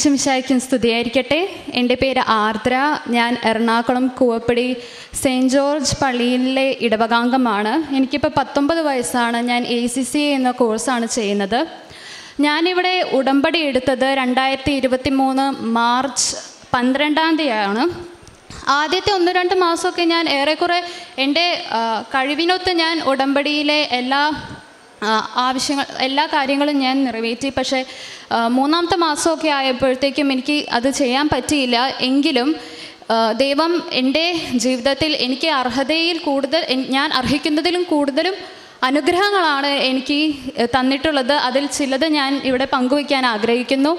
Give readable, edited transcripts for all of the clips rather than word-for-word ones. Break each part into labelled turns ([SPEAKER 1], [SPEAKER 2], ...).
[SPEAKER 1] ഈശോമിശിഹായ്ക്കും സ്തുതിയായിരിക്കട്ടെ. എൻ്റെ പേര് ആർദ്ര. ഞാൻ എറണാകുളം കൂവപ്പടി സെയിൻറ്റ് ജോർജ് പള്ളിയിലെ ഇടവകാംഗമാണ്. എനിക്കിപ്പോൾ 19 വയസ്സാണ്. ഞാൻ ACCA എന്ന കോഴ്സാണ് ചെയ്യുന്നത്. ഞാനിവിടെ ഉടമ്പടി എടുത്തത് 2023 മാർച്ച് 12 ആദ്യത്തെ 1-2 മാസമൊക്കെ ഞാൻ ഏറെക്കുറെ എൻ്റെ കഴിവിനൊത്ത് ഞാൻ ഉടമ്പടിയിലെ എല്ലാ കാര്യങ്ങളും ഞാൻ നിറവേറ്റി. പക്ഷേ 3-ാമത്തെ മാസമൊക്കെ ആയപ്പോഴത്തേക്കും എനിക്ക് അത് ചെയ്യാൻ പറ്റിയില്ല. എങ്കിലും ദൈവം എൻ്റെ ജീവിതത്തിൽ എനിക്ക് ഞാൻ അർഹിക്കുന്നതിലും കൂടുതലും അനുഗ്രഹങ്ങളാണ് എനിക്ക് തന്നിട്ടുള്ളത്. അതിൽ ചിലത് ഞാൻ ഇവിടെ പങ്കുവയ്ക്കാൻ ആഗ്രഹിക്കുന്നു.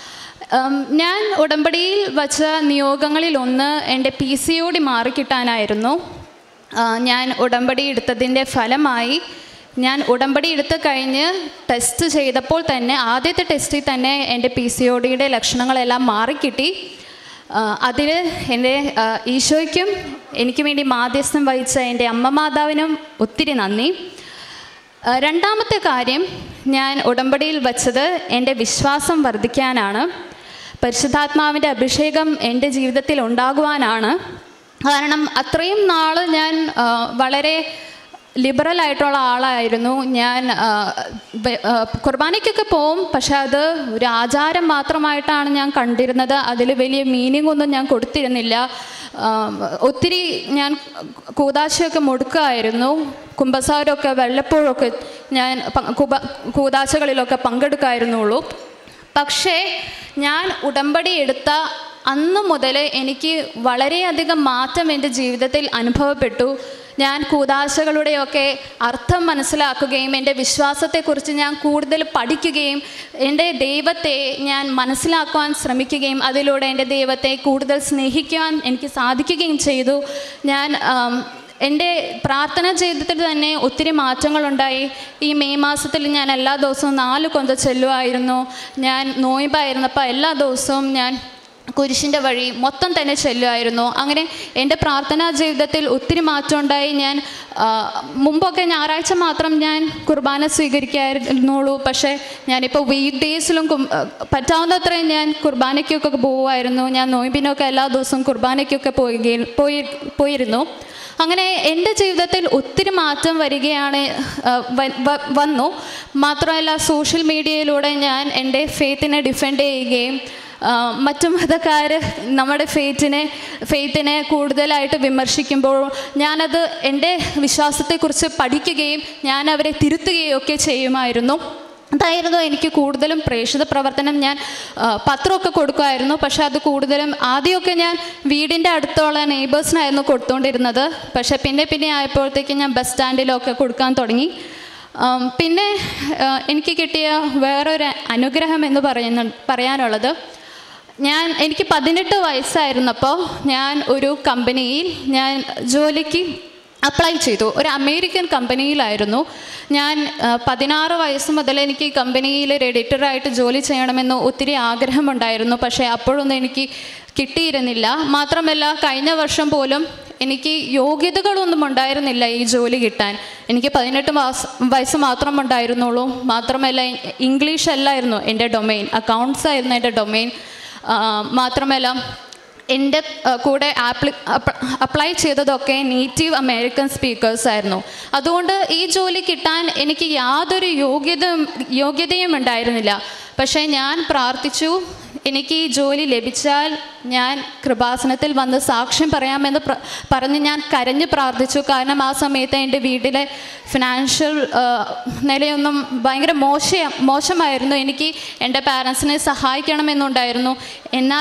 [SPEAKER 1] ഞാൻ ഉടമ്പടിയിൽ വച്ച നിയോഗങ്ങളിലൊന്ന് എൻ്റെ PCOD മാറിക്കിട്ടാനായിരുന്നു. ഞാൻ ഉടമ്പടി എടുത്തതിൻ്റെ ഫലമായി ഞാൻ ഉടമ്പടി എടുത്ത് കഴിഞ്ഞ് ടെസ്റ്റ് ചെയ്തപ്പോൾ തന്നെ ആദ്യത്തെ ടെസ്റ്റിൽ തന്നെ എൻ്റെ PCODയുടെ ലക്ഷണങ്ങളെല്ലാം മാറിക്കിട്ടി. അതിൽ എൻ്റെ ഈശോയ്ക്കും എനിക്ക് വേണ്ടി മാധ്യസ്ഥം വഹിച്ച എൻ്റെ അമ്മ മാതാവിനും ഒത്തിരി നന്ദി. രണ്ടാമത്തെ കാര്യം, ഞാൻ ഉടമ്പടിയിൽ വച്ചത് എൻ്റെ വിശ്വാസം വർദ്ധിക്കാനാണ്. പരിശുദ്ധാത്മാവിൻ്റെ അഭിഷേകം എൻ്റെ ജീവിതത്തിൽ ഉണ്ടാകുവാനാണ്. കാരണം അത്രയും നാൾ ഞാൻ വളരെ ലിബറലായിട്ടുള്ള ആളായിരുന്നു. ഞാൻ കുർബാനയ്ക്കൊക്കെ പോവും, പക്ഷെ അത് ഒരു ആചാരം മാത്രമായിട്ടാണ് ഞാൻ കണ്ടിരുന്നത്. അതിൽ വലിയ മീനിങ് ഒന്നും ഞാൻ കൊടുത്തിരുന്നില്ല. ഒത്തിരി ഞാൻ കൂദാശയൊക്കെ മുടുക്കുമായിരുന്നു. കുമ്പസാരമൊക്കെ വല്ലപ്പോഴൊക്കെ ഞാൻ കൂദാശകളിലൊക്കെ പങ്കെടുക്കായിരുന്നുള്ളൂ. പക്ഷേ ഞാൻ ഉടമ്പടി എടുത്ത അന്ന് മുതൽ എനിക്ക് വളരെയധികം മാറ്റം എൻ്റെ ജീവിതത്തിൽ അനുഭവപ്പെട്ടു. ഞാൻ കൂദാശകളുടെയൊക്കെ അർത്ഥം മനസ്സിലാക്കുകയും എൻ്റെ വിശ്വാസത്തെക്കുറിച്ച് ഞാൻ കൂടുതൽ പഠിക്കുകയും എൻ്റെ ദൈവത്തെ ഞാൻ മനസ്സിലാക്കുവാൻ ശ്രമിക്കുകയും അതിലൂടെ എൻ്റെ ദൈവത്തെ കൂടുതൽ സ്നേഹിക്കുവാൻ എനിക്ക് സാധിക്കുകയും ചെയ്തു. ഞാൻ എൻ്റെ പ്രാർത്ഥനാ ജീവിതത്തിൽ തന്നെ ഒത്തിരി മാറ്റങ്ങളുണ്ടായി. ഈ മെയ് മാസത്തിൽ ഞാൻ എല്ലാ ദിവസവും 4 കൊന്ത ചെല്ലുമായിരുന്നു. ഞാൻ നോയമ്പായിരുന്നപ്പോൾ എല്ലാ ദിവസവും ഞാൻ കുരിശിൻ്റെ വഴി മൊത്തം തന്നെ ചെല്ലുമായിരുന്നു. അങ്ങനെ എൻ്റെ പ്രാർത്ഥനാ ജീവിതത്തിൽ ഒത്തിരി മാറ്റമുണ്ടായി. ഞാൻ മുമ്പൊക്കെ ഞായറാഴ്ച മാത്രം ഞാൻ കുർബാന സ്വീകരിക്കായിരുന്നുള്ളൂ. പക്ഷേ ഞാനിപ്പോൾ വീക്ക് ഡേയ്സിലും പറ്റാവുന്നത്രയും ഞാൻ കുർബാനയ്ക്കൊക്കെ പോകുമായിരുന്നു. ഞാൻ നോയമ്പിനൊക്കെ എല്ലാ ദിവസവും കുർബാനയ്ക്കൊക്കെ പോയിരുന്നു. അങ്ങനെ എൻ്റെ ജീവിതത്തിൽ ഒത്തിരി മാറ്റം വന്നു. മാത്രമല്ല സോഷ്യൽ മീഡിയയിലൂടെ ഞാൻ എൻ്റെ ഫെയ്ത്തിനെ ഡിഫെൻഡ് ചെയ്യുകയും മറ്റു മതക്കാർ നമ്മുടെ ഫെയ്ത്തിനെ കൂടുതലായിട്ട് വിമർശിക്കുമ്പോൾ ഞാനത് എൻ്റെ വിശ്വാസത്തെക്കുറിച്ച് പഠിക്കുകയും ഞാൻ അവരെ തിരുത്തുകയും ഒക്കെ ചെയ്യുമായിരുന്നു. അതായിരുന്നു എനിക്ക് കൂടുതലും പ്രേക്ഷിത പ്രവർത്തനം. ഞാൻ പത്രമൊക്കെ കൊടുക്കുമായിരുന്നു. പക്ഷെ അത് കൂടുതലും ആദ്യമൊക്കെ ഞാൻ വീടിൻ്റെ അടുത്തുള്ള നെയ്ബേഴ്സിനായിരുന്നു കൊടുത്തുകൊണ്ടിരുന്നത്. പക്ഷെ പിന്നെ ആയപ്പോഴത്തേക്കും ഞാൻ ബസ് സ്റ്റാൻഡിലൊക്കെ കൊടുക്കാൻ തുടങ്ങി. പിന്നെ എനിക്ക് കിട്ടിയ വേറൊരു അനുഗ്രഹം എന്ന് പറയാനുള്ളത്, എനിക്ക് 18 വയസ്സായിരുന്നപ്പോൾ ഞാൻ ഒരു കമ്പനിയിൽ ഞാൻ ജോലിക്ക് അപ്ലൈ ചെയ്തു. ഒരു അമേരിക്കൻ കമ്പനിയിലായിരുന്നു. ഞാൻ 16 വയസ്സ് മുതൽ എനിക്ക് കമ്പനിയിൽ ഒരു എഡിറ്ററായിട്ട് ജോലി ചെയ്യണമെന്ന് ഒത്തിരി ആഗ്രഹമുണ്ടായിരുന്നു. പക്ഷേ അപ്പോഴൊന്നും എനിക്ക് കിട്ടിയിരുന്നില്ല. മാത്രമല്ല കഴിഞ്ഞ വർഷം പോലും എനിക്ക് യോഗ്യതകളൊന്നും ഉണ്ടായിരുന്നില്ല ഈ ജോലി കിട്ടാൻ. എനിക്ക് 18 വയസ്സ് മാത്രം ഉണ്ടായിരുന്നുള്ളൂ. മാത്രമല്ല ഇംഗ്ലീഷ് അല്ലായിരുന്നു എൻ്റെ ഡൊമെയിൻ, അക്കൗണ്ട്സ് ആയിരുന്നു എൻ്റെ ഡൊമെയിൻ. മാത്രമല്ല എൻ്റെ കൂടെ അപ്ലൈ ചെയ്തതൊക്കെ നേറ്റീവ് അമേരിക്കൻ സ്പീക്കേഴ്സ് ആയിരുന്നു. അതുകൊണ്ട് ഈ ജോലി കിട്ടാൻ എനിക്ക് യാതൊരു യോഗ്യതയും ഉണ്ടായിരുന്നില്ല. പക്ഷേ ഞാൻ പ്രാർത്ഥിച്ചു, എനിക്ക് ഈ ജോലി ലഭിച്ചാൽ ഞാൻ കൃപാസനത്തിൽ വന്ന് സാക്ഷ്യം പറയാമെന്ന് പറഞ്ഞ് ഞാൻ കരഞ്ഞ് പ്രാർത്ഥിച്ചു. കാരണം ആ സമയത്ത് എൻ്റെ വീട്ടിലെ ഫിനാൻഷ്യൽ നിലയൊന്നും ഭയങ്കര മോശമായിരുന്നു. എനിക്ക് എൻ്റെ പാരൻസിനെ സഹായിക്കണമെന്നുണ്ടായിരുന്നു. എന്നാൽ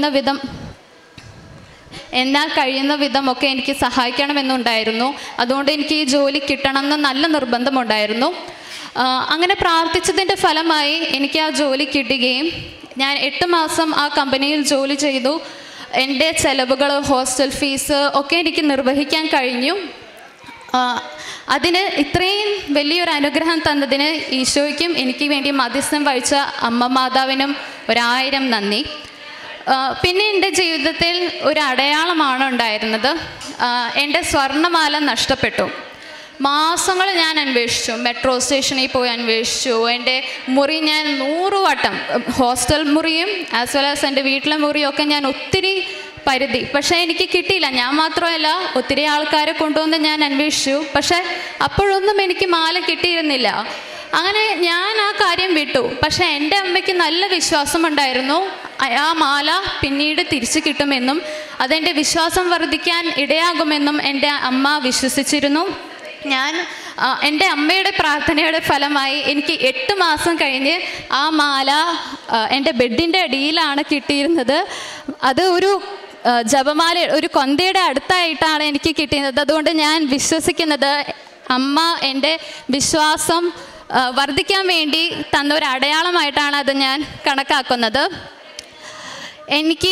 [SPEAKER 1] കഴിയുന്ന വിധമൊക്കെ എനിക്ക് സഹായിക്കണമെന്നുണ്ടായിരുന്നു. അതുകൊണ്ട് എനിക്ക് ഈ ജോലി കിട്ടണമെന്ന് നല്ല നിർബന്ധമുണ്ടായിരുന്നു. അങ്ങനെ പ്രാർത്ഥിച്ചതിൻ്റെ ഫലമായി എനിക്ക് ആ ജോലി കിട്ടുകയും ഞാൻ 8 മാസം ആ കമ്പനിയിൽ ജോലി ചെയ്തു. എൻ്റെ ചെലവുകൾ, ഹോസ്റ്റൽ ഫീസ് ഒക്കെ എനിക്ക് നിർവഹിക്കാൻ കഴിഞ്ഞു. അതിന് ഇത്രയും വലിയൊരു അനുഗ്രഹം തന്നതിന് ഈശോയ്ക്കും എനിക്ക് വേണ്ടി മധ്യസ്ഥം വഹിച്ച അമ്മ മാതാവിനും 1000 നന്ദി. പിന്നെ എൻ്റെ ജീവിതത്തിൽ ഒരു അടയാളമാണ് ഉണ്ടായിരുന്നത്. എൻ്റെ സ്വർണ്ണമാല നഷ്ടപ്പെട്ടു. മാസങ്ങൾ ഞാൻ അന്വേഷിച്ചു. മെട്രോ സ്റ്റേഷനിൽ പോയി അന്വേഷിച്ചു. എൻ്റെ മുറി ഞാൻ 100 വട്ടം, ഹോസ്റ്റൽ മുറിയും ആസ് വെൽ ആസ് എൻ്റെ വീട്ടിലെ മുറിയും ഒക്കെ ഞാൻ ഒത്തിരി പരിധി, പക്ഷേ എനിക്ക് കിട്ടിയില്ല. ഞാൻ മാത്രമല്ല, ഒത്തിരി ആൾക്കാരെ കൊണ്ടുവന്ന് ഞാൻ അന്വേഷിച്ചു. പക്ഷേ അപ്പോഴൊന്നും എനിക്ക് മാല കിട്ടിയിരുന്നില്ല. അങ്ങനെ ഞാൻ ആ കാര്യം വിട്ടു. പക്ഷേ എൻ്റെ അമ്മയ്ക്ക് നല്ല വിശ്വാസമുണ്ടായിരുന്നു ആ മാല പിന്നീട് തിരിച്ചു കിട്ടുമെന്നും അതെൻ്റെ വിശ്വാസം വർദ്ധിക്കാൻ ഇടയാകുമെന്നും എൻ്റെ അമ്മ വിശ്വസിച്ചിരുന്നു. ഞാൻ എൻ്റെ അമ്മയുടെ പ്രാർത്ഥനയുടെ ഫലമായി എനിക്ക് 8 മാസം കഴിഞ്ഞ് ആ മാല എൻ്റെ ബെഡിൻ്റെ അടിയിലാണ് കിട്ടിയിരുന്നത്. അത് ഒരു ജപമാല, ഒരു കൊന്തയുടെ അടുത്തായിട്ടാണ് എനിക്ക് കിട്ടിയത്. അതുകൊണ്ട് ഞാൻ വിശ്വസിക്കുന്നത് അമ്മ എൻ്റെ വിശ്വാസം വർദ്ധിക്കാൻ വേണ്ടി തന്ന ഒരു അടയാളമായിട്ടാണ് അത് ഞാൻ കണക്കാക്കുന്നത്. എനിക്ക്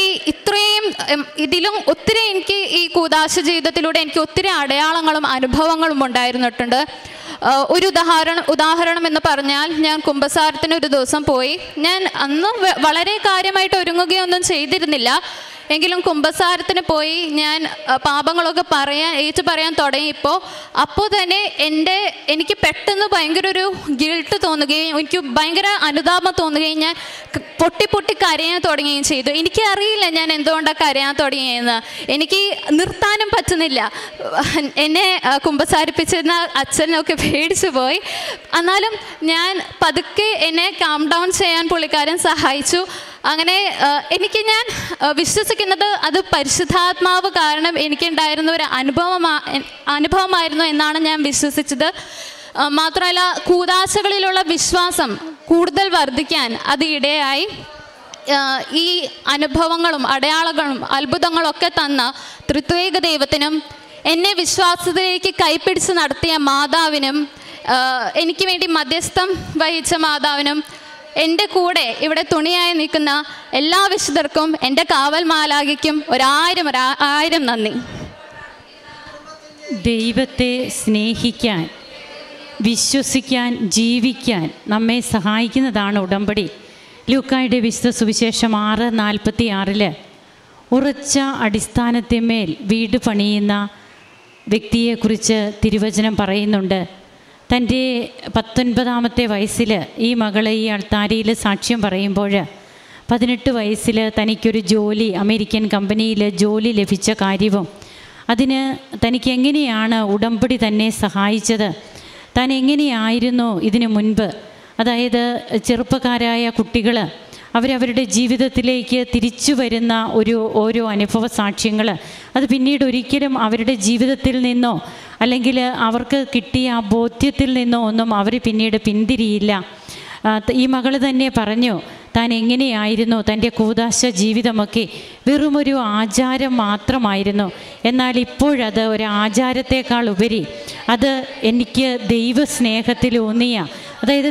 [SPEAKER 1] ഇതിലും ഒത്തിരി എനിക്ക് ഈ കൂദാശ ജീവിതത്തിലൂടെ എനിക്ക് ഒത്തിരി അടയാളങ്ങളും അനുഭവങ്ങളും ഉണ്ടായിരുന്നിട്ടുണ്ട്. ഒരു ഉദാഹരണം എന്ന് പറഞ്ഞാൽ, ഞാൻ കുമ്പസാരത്തിന് ഒരു ദിവസം പോയി. ഞാൻ അന്ന് വളരെ കാര്യമായിട്ട് ഒരുങ്ങുകയൊന്നും ചെയ്തിരുന്നില്ല. എങ്കിലും കുമ്പസാരത്തിന് പോയി ഞാൻ പാപങ്ങളൊക്കെ പറയാൻ തുടങ്ങിയപ്പോൾ അപ്പോൾ തന്നെ എനിക്ക് പെട്ടെന്ന് ഭയങ്കര ഒരു ഗിൽട്ട് തോന്നുകയും എനിക്ക് ഭയങ്കര അനുതാപം തോന്നുകയും ഞാൻ പൊട്ടി കരയാൻ തുടങ്ങുകയും ചെയ്തു. എനിക്കറിയില്ല ഞാൻ എന്തുകൊണ്ടാണ് കരയാൻ തുടങ്ങിയെന്ന്. എനിക്ക് നിർത്താനും പറ്റുന്നില്ല. എന്നെ കുമ്പസാരിപ്പിച്ചിരുന്ന അച്ഛനൊക്കെ പേടിച്ചു പോയി. എന്നാലും ഞാൻ പതുക്കെ എന്നെ കാം ഡൗൺ ചെയ്യാൻ പുള്ളിക്കാരൻ സഹായിച്ചു. അങ്ങനെ ഞാൻ വിശ്വസിക്കുന്നത് അത് പരിശുദ്ധാത്മാവ് കാരണം എനിക്കുണ്ടായിരുന്ന ഒരു അനുഭവമായിരുന്നു എന്നാണ് ഞാൻ വിശ്വസിച്ചത്. മാത്രമല്ല, കൂദാശകളിലുള്ള വിശ്വാസം കൂടുതൽ വർദ്ധിക്കാൻ അത് ഇടയായി. ഈ അനുഭവങ്ങളും അടയാളങ്ങളും അത്ഭുതങ്ങളൊക്കെ തന്ന ത്രിത്വേക ദൈവത്തിനും എന്നെ വിശ്വാസത്തിലേക്ക് കൈപ്പിടിച്ച് നടത്തിയ മാതാവിനും എനിക്ക് വേണ്ടി മധ്യസ്ഥം വഹിച്ച മാതാവിനും എൻ്റെ കൂടെ ഇവിടെ തുണിയായി നിൽക്കുന്ന എല്ലാ വിശുദ്ധർക്കും എൻ്റെ കാവൽ മാലാഖയ്ക്കും 1000 നന്ദി.
[SPEAKER 2] ദൈവത്തെ സ്നേഹിക്കാൻ, വിശ്വസിക്കാൻ, ജീവിക്കാൻ നമ്മെ സഹായിക്കുന്നതാണ് ഉടമ്പടി. ലൂക്കായുടെ വിശുദ്ധ സുവിശേഷം 6:46 ഉറച്ച അടിസ്ഥാനത്തിന്മേൽ വീട് പണിയുന്ന വ്യക്തിയെക്കുറിച്ച് തിരുവചനം പറയുന്നുണ്ട്. തൻ്റെ 19ാമത്തെ വയസ്സിൽ ഈ മകൾ ഈ അൾത്താരയിൽ സാക്ഷ്യം പറയുമ്പോൾ 18 വയസ്സിൽ തനിക്കൊരു ജോലി, അമേരിക്കൻ കമ്പനിയിൽ ജോലി ലഭിച്ച കാര്യവും അതിന് തനിക്ക് എങ്ങനെയാണ് ഉടമ്പടി തന്നെ സഹായിച്ചത്, താൻ എങ്ങനെയായിരുന്നു ഇതിനു മുൻപ്, അതായത് ചെറുപ്പക്കാരായ കുട്ടികൾ അവരവരുടെ ജീവിതത്തിലേക്ക് തിരിച്ചു വരുന്ന ഓരോ അനുഭവ സാക്ഷ്യങ്ങൾ അത് പിന്നീട് ഒരിക്കലും അവരുടെ ജീവിതത്തിൽ നിന്നോ അല്ലെങ്കിൽ അവർക്ക് കിട്ടിയ ആ ബോധ്യത്തിൽ നിന്നോ ഒന്നും അവർ പിന്നീട് പിന്തിരിയില്ല. ഈ മകൾ തന്നെ പറഞ്ഞു താൻ എങ്ങനെയായിരുന്നു തൻ്റെ കൂദാശ ജീവിതമൊക്കെ വെറുമൊരു ആചാരം മാത്രമായിരുന്നു. എന്നാൽ ഇപ്പോഴത് ഒരു ആചാരത്തേക്കാൾ ഉപരി അത് എനിക്ക് ദൈവസ്നേഹത്തിലൂന്നിയ, അതായത്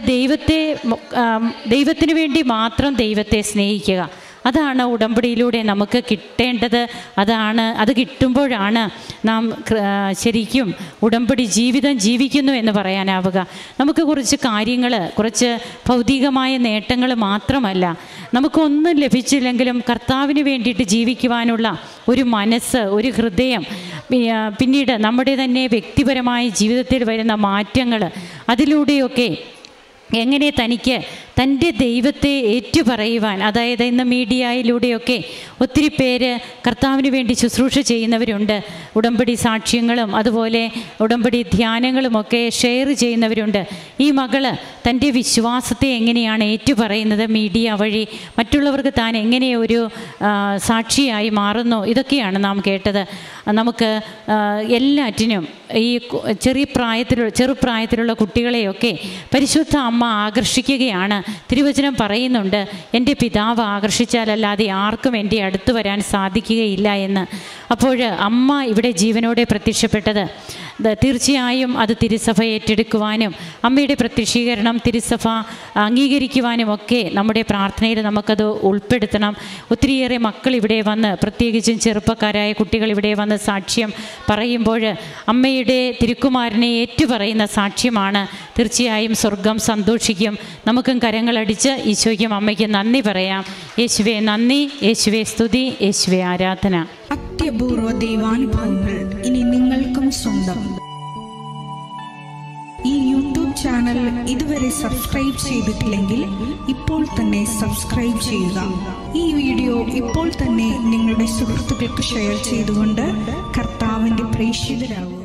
[SPEAKER 2] ദൈവത്തിന് വേണ്ടി മാത്രം ദൈവത്തെ സ്നേഹിക്കുക, അതാണ് ഉടമ്പടിയിലൂടെ നമുക്ക് കിട്ടേണ്ടത്. അത് കിട്ടുമ്പോഴാണ് നാം ശരിക്കും ഉടമ്പടി ജീവിതം ജീവിക്കുന്നു എന്ന് പറയാനാവുക. നമുക്ക് കുറച്ച് കാര്യങ്ങൾ, കുറച്ച് ഭൗതികമായ നേട്ടങ്ങൾ മാത്രമല്ല, നമുക്കൊന്നും ലഭിച്ചില്ലെങ്കിലും കർത്താവിന് വേണ്ടിയിട്ട് ജീവിക്കുവാനുള്ള ഒരു മനസ്സ്, ഒരു ഹൃദയം, പിന്നീട് നമ്മുടെ തന്നെ വ്യക്തിപരമായ ജീവിതത്തിൽ വരുന്ന മാറ്റങ്ങൾ, അതിലൂടെയൊക്കെ എങ്ങനെ തനിക്ക് തൻ്റെ ദൈവത്തെ ഏറ്റുപറയുവാൻ, അതായത് ഇന്ന് മീഡിയയിലൂടെയൊക്കെ ഒത്തിരി പേര് കർത്താവിന് വേണ്ടി ശുശ്രൂഷ ചെയ്യുന്നവരുണ്ട്. ഉടമ്പടി സാക്ഷ്യങ്ങളും അതുപോലെ ഉടമ്പടി ധ്യാനങ്ങളുമൊക്കെ ഷെയർ ചെയ്യുന്നവരുണ്ട്. ഈ മകള് തൻ്റെ വിശ്വാസത്തെ എങ്ങനെയാണ് ഏറ്റുപറയുന്നത്, മീഡിയ വഴി മറ്റുള്ളവർക്ക് താൻ എങ്ങനെ ഒരു സാക്ഷിയായി മാറുന്നു, ഇതൊക്കെയാണ് നാം കേട്ടത്. നമുക്ക് എല്ലാറ്റിനും ഈ ചെറുപ്രായത്തിലുള്ള കുട്ടികളെയൊക്കെ പരിശുദ്ധ അമ്മ ആകർഷിക്കുകയാണ്. തിരുവചനം പറയുന്നുണ്ട്, എൻ്റെ പിതാവ് ആകർഷിച്ചാലല്ലാതെ ആർക്കും എൻ്റെ അടുത്ത് വരാൻ സാധിക്കുകയില്ല എന്ന്. അപ്പോൾ അമ്മ ഇവിടെ ജീവനോടെ പ്രത്യക്ഷപ്പെട്ടത് തീർച്ചയായും അത് തിരുസഭ ഏറ്റെടുക്കുവാനും അമ്മയുടെ പ്രത്യക്ഷീകരണം തിരുസഭ അംഗീകരിക്കുവാനും ഒക്കെ നമ്മുടെ പ്രാർത്ഥനയിൽ നമുക്കത് ഉൾപ്പെടുത്തണം. ഒത്തിരിയേറെ മക്കൾ ഇവിടെ വന്ന്, പ്രത്യേകിച്ചും ചെറുപ്പക്കാരായ കുട്ടികൾ ഇവിടെ വന്ന് സാക്ഷ്യം പറയുമ്പോൾ അമ്മയുടെ തിരുക്കുമാരനെ ഏറ്റുപറയുന്ന സാക്ഷ്യമാണ്. തീർച്ചയായും സ്വർഗം സന്തോഷിക്കും. നമുക്കും കരങ്ങളടിച്ച് ഈശോയ്ക്കും അമ്മയ്ക്കും നന്ദി പറയാം. യേശുവേ നന്ദി, യേശുവേ സ്തുതി, യേശുവേ ആരാധന.
[SPEAKER 3] അത്യപൂർവ ദൈവാനുഭവങ്ങൾ ഇനി നിങ്ങൾക്കും സ്വന്തം. ഈ യൂട്യൂബ് ചാനൽ ഇതുവരെ സബ്സ്ക്രൈബ് ചെയ്തിട്ടില്ലെങ്കിൽ ഇപ്പോൾ തന്നെ സബ്സ്ക്രൈബ് ചെയ്യുക. ഈ വീഡിയോ ഇപ്പോൾ തന്നെ നിങ്ങളുടെ സുഹൃത്തുക്കൾക്ക് ഷെയർ ചെയ്തുകൊണ്ട് കർത്താവിൻ്റെ പ്രേക്ഷിതരാകുക.